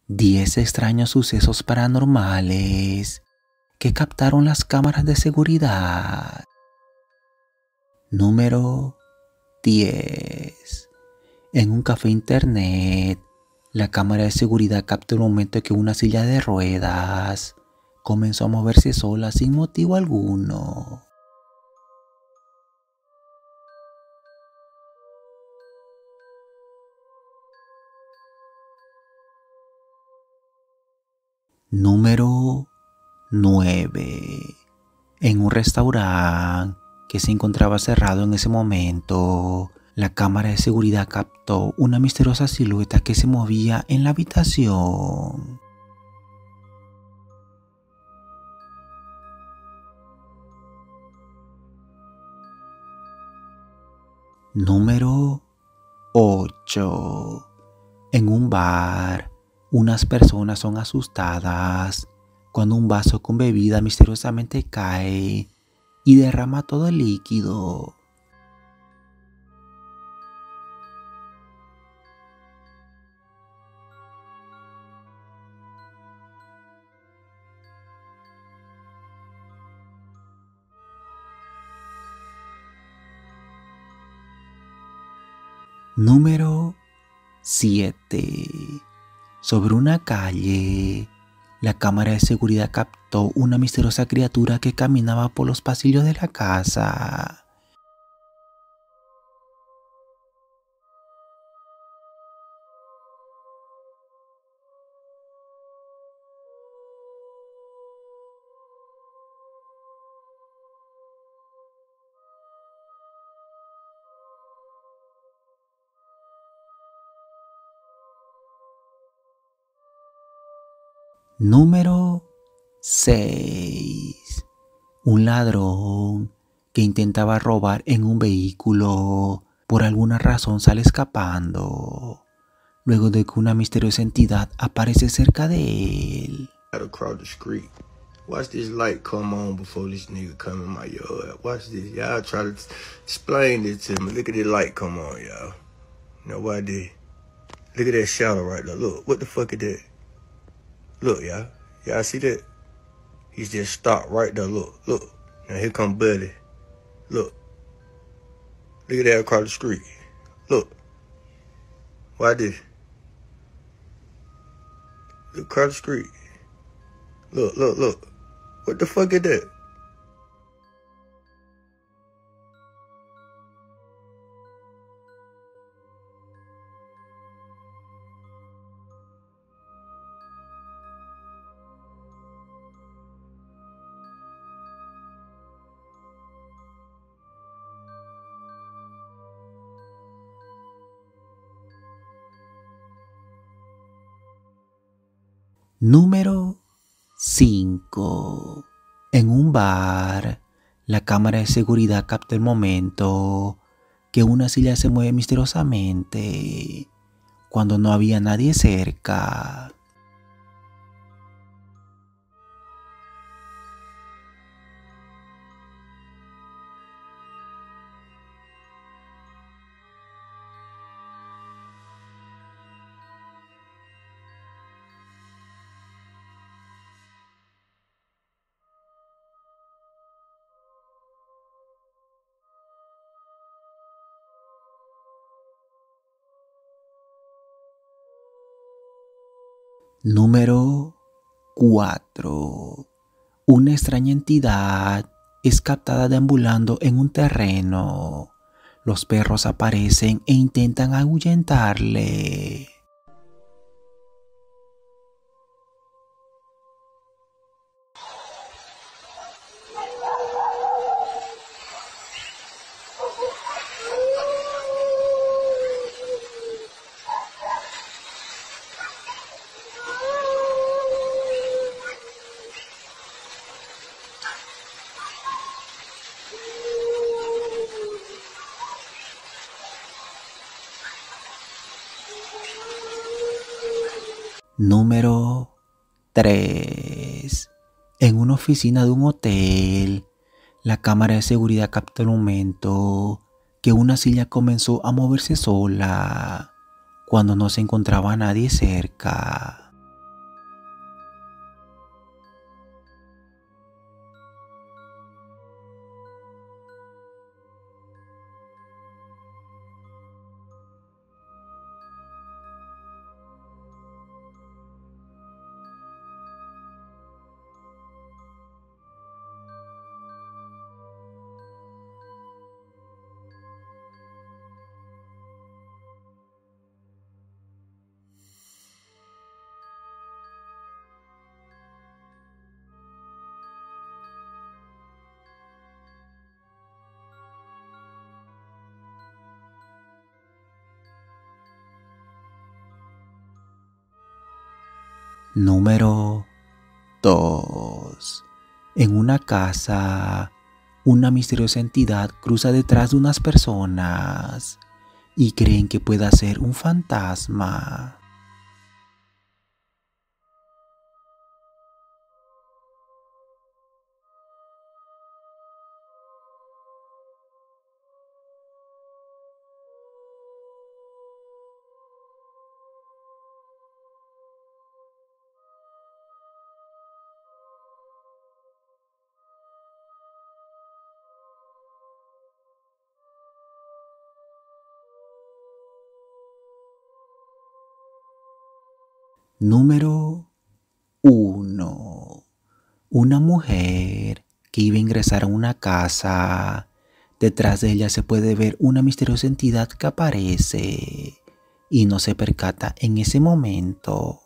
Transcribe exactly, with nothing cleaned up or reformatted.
diez extraños sucesos paranormales que captaron las cámaras de seguridad. Número diez. En un café internet, la cámara de seguridad captó el momento en que una silla de ruedas comenzó a moverse sola sin motivo alguno. Número nueve. En un restaurante que se encontraba cerrado en ese momento, la cámara de seguridad captó una misteriosa silueta que se movía en la habitación. Número ocho. En un bar, unas personas son asustadas cuando un vaso con bebida misteriosamente cae y derrama todo el líquido. Número siete. Sobre una calle, la cámara de seguridad captó una misteriosa criatura que caminaba por los pasillos de la casa. Número seis. Un ladrón que intentaba robar en un vehículo por alguna razón sale escapando, luego de que una misteriosa entidad aparece cerca de él. Across the street. Watch this light come on before this nigga come in my yard. Watch this. Y'all try to explain this to me. Look at the light come on, y'all. Nobody. Look at that shadow right there. Look, what the fuck is that? Look, y'all. Y'all see that? He's just stopped right there. Look, look. Now here come Buddy. Look. Look at that across the street. Look. Why this? Look across the street. Look, look, look. What the fuck is that? Número cinco. En un bar, la cámara de seguridad capta el momento que una silla se mueve misteriosamente cuando no había nadie cerca. Número cuatro. Una extraña entidad es captada deambulando en un terreno. Los perros aparecen e intentan ahuyentarle. Número tres. En una oficina de un hotel, la cámara de seguridad captó el momento que una silla comenzó a moverse sola cuando no se encontraba nadie cerca. Número dos. En una casa, una misteriosa entidad cruza detrás de unas personas y creen que pueda ser un fantasma. Número uno. Una mujer que iba a ingresar a una casa. Detrás de ella se puede ver una misteriosa entidad que aparece y no se percata en ese momento